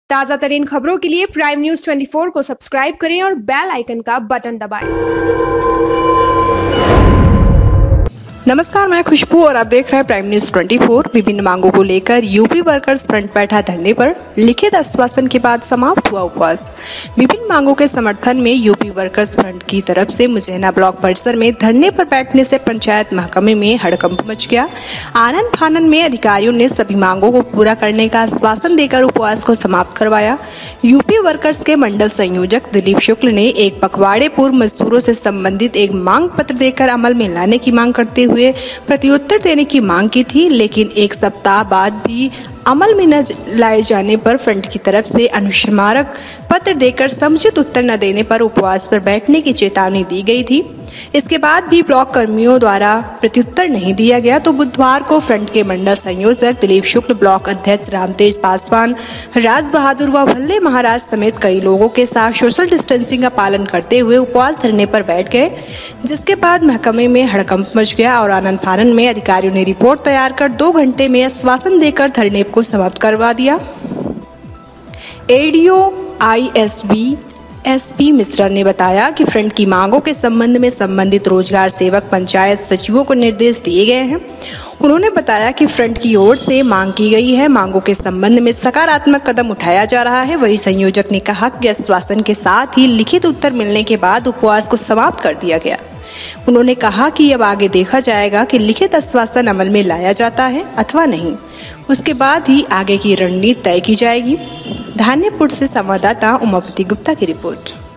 ताजा तरीन खबरों के लिए प्राइम न्यूज 24 को सब्सक्राइब करें और बेल आइकन का बटन दबाएं। नमस्कार, मैं खुशबू और आप देख रहे हैं प्राइम न्यूज 24। विभिन्न मांगों को लेकर यूपी वर्कर्स फ्रंट बैठा धरने पर, लिखित आश्वासन के बाद समाप्त हुआ उपवास। विभिन्न मांगों के समर्थन में यूपी वर्कर्स फ्रंट की तरफ से मुजैना ब्लॉक परिसर में धरने पर बैठने से पंचायत महकमे में हड़कंप मच गया। आनन फानन में अधिकारियों ने सभी मांगों को पूरा करने का आश्वासन देकर उपवास को समाप्त करवाया। यूपी वर्कर्स के मंडल संयोजक दिलीप शुक्ल ने एक पखवाड़े पूर्व मजदूरों से संबंधित एक मांग पत्र देकर अमल में लाने की मांग करते हुए प्रत्युत्तर देने की मांग की थी, लेकिन एक सप्ताह बाद भी अमल में न लाए जाने पर फ्रंट की तरफ से अनुस्मारक पत्र देकर समुचित उत्तर न देने पर उपवास पर बैठने की चेतावनी दी गई थी। इसके बाद भी ब्लॉक कर्मियों द्वारा प्रत्युत्तर नहीं दिया गया तो बुधवार को फ्रंट के मंडल संयोजक दिलीप शुक्ल, ब्लॉक अध्यक्ष रामतेज पासवान, राज बहादुर व भल्ले महाराज समेत कई लोगों के साथ सोशल डिस्टेंसिंग का पालन करते हुए उपवास धरने पर बैठ गए, जिसके बाद महकमे में हड़कंप मच गया और आनन फानन में अधिकारियों ने रिपोर्ट तैयार कर 2 घंटे में आश्वासन देकर धरने को समाप्त करवा दिया। एडीओ आईएसबी एसपी मिश्रा ने बताया कि फ्रंट की मांगों के संबंध में संबंधित रोजगार सेवक पंचायत सचिवों को निर्देश दिए गए हैं। उन्होंने बताया कि फ्रंट की ओर से मांग की गई है, मांगों के संबंध में सकारात्मक कदम उठाया जा रहा है। वही संयोजक ने कहा कि आश्वासन के साथ ही लिखित उत्तर मिलने के बाद उपवास को समाप्त कर दिया गया। उन्होंने कहा कि अब आगे देखा जाएगा कि लिखित आश्वासन अमल में लाया जाता है अथवा नहीं, उसके बाद ही आगे की रणनीति तय की जाएगी। धान्यपुर से संवाददाता उमापति गुप्ता की रिपोर्ट।